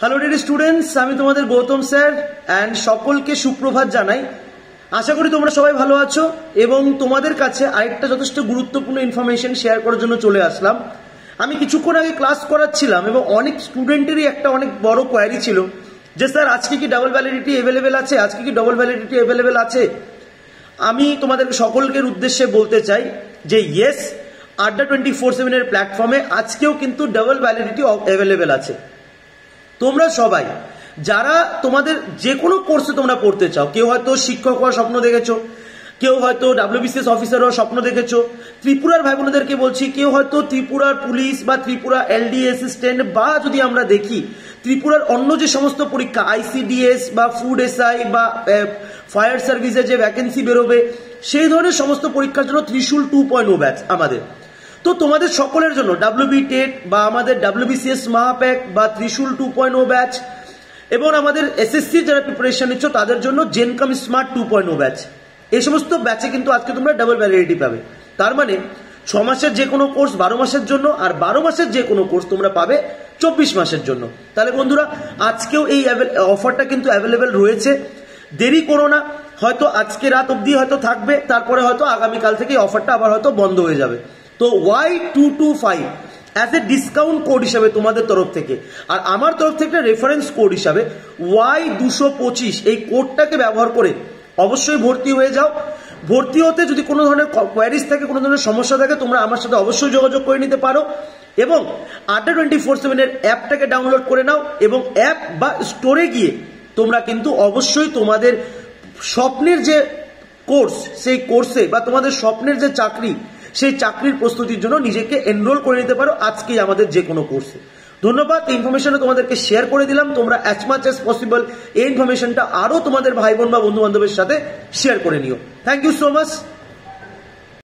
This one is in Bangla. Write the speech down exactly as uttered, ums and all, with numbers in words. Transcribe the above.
হ্যালো ডিয়ার স্টুডেন্টস, আমি তোমাদের গৌতম স্যার অ্যান্ড সকলকে সুপ্রভাত জানাই। আশা করি তোমরা সবাই ভালো আছো এবং তোমাদের কাছে আরেকটা যথেষ্ট গুরুত্বপূর্ণ ইনফরমেশন শেয়ার করার জন্য চলে আসলাম। আমি কিছুক্ষণ আগে ক্লাস করাচ্ছিলাম এবং অনেক স্টুডেন্টেরই একটা অনেক বড় কোয়ারি ছিল যে স্যার আজকে কি ডাবল ভ্যালিডিটি অ্যাভেলেবেল আছে, আজকে কি ডাবল ভ্যালিডিটি অ্যাভেলেবেল আছে। আমি তোমাদের সকলের উদ্দেশ্যে বলতে চাই যে ইয়েস, আড্ডা টোয়েন্টি ফোর সেভেনের প্ল্যাটফর্মে আজকেও কিন্তু ডাবল ভ্যালিডিটি অ্যাভেলেবেল আছে। তোমরা সবাই যারা তোমাদের যে কোনো কোর্সে তোমরা পড়তে চাও, কেউ হয়তো শিক্ষক হওয়ার স্বপ্ন দেখেছো, কেউ হয়তো ডাব্লিউবিসিএস অফিসার হওয়ার স্বপ্ন দেখেছো, ত্রিপুরার ভাই বোনদেরকে বলছি কেউ হয়তো ত্রিপুরার পুলিশ বা ত্রিপুরা এলডি অ্যাসিস্ট্যান্ট বা যদি আমরা দেখি ত্রিপুরার অন্য যে সমস্ত পরীক্ষা আইসিডিএস বা ফুড এসআই বা ফায়ার সার্ভিসে যে ভ্যাকেন্সি বেরোবে সেই ধরনের সমস্ত পরীক্ষার জন্য ত্রিশূল টু পয়েন্ট ও ব্যাচ আমাদের। তো তোমাদের সকলের জন্য ডাব্লিউবি টেট বা আমাদের ডাব্লিউবিসিএস মহাপ্যাক বা ত্রিশূল টু পয়েন্ট ও ব্যাচ এবং আমাদের এসএসসি যারা প্রিপারেশন নিচ্ছ তাদের জন্য জেনকাম smart two point o batch, এই সমস্ত ব্যাচে কিন্তু আজকে তোমরা ডাবল ভ্যালিডিটি পাবে। তার মানে ছ মাসের যে কোনো কোর্স বারো মাসের জন্য আর বারো মাসের যে কোনো কোর্স তোমরা পাবে চব্বিশ মাসের জন্য। তাহলে বন্ধুরা আজকেও এই অফারটা কিন্তু অ্যাভেলেবেল রয়েছে, দেরি করো না। হয়তো আজকে রাত অবধি হয়তো থাকবে, তারপরে হয়তো আগামীকাল থেকে অফারটা আবার হয়তো বন্ধ হয়ে যাবে। তো Y two two five as a discount code হিসাবে তোমাদের তরফ থেকে আর আমার তরফ থেকে রেফারেন্স কোড হিসাবে ওয়াই দুশো পঁচিশ এই কোডটাকে ব্যবহার করে অবশ্যই ভর্তি হয়ে যাও। ভর্তি হতে যদি কোনো ধরনের কোয়ারিজ থাকে, কোনো ধরনের সমস্যা থাকে, তোমরা আমার সাথে অবশ্যই যোগাযোগ করে নিতে পারো এবং আড্ডা টোয়েন্টি ফোর সেভেনের অ্যাপটাকে ডাউনলোড করে নাও এবং অ্যাপ বা স্টোরে গিয়ে তোমরা কিন্তু অবশ্যই তোমাদের স্বপ্নের যে কোর্স সেই কোর্সে বা তোমাদের স্বপ্নের যে চাকরি সেই চাকরির প্রস্তুতির জন্য নিজেকে এনরোল করে নিতে পারো আজকেই আমাদের যে কোনো কোর্সে। ধন্যবাদ। এই ইনফরমেশনটা তোমাদেরকে শেয়ার করে দিলাম। তোমরা অ্যাজ মাচ অ্যাজ পসিবল এই ইনফরমেশনটা আরও তোমাদের ভাই বোন বা বন্ধু বান্ধবের সাথে শেয়ার করে নিও। Thank you so much.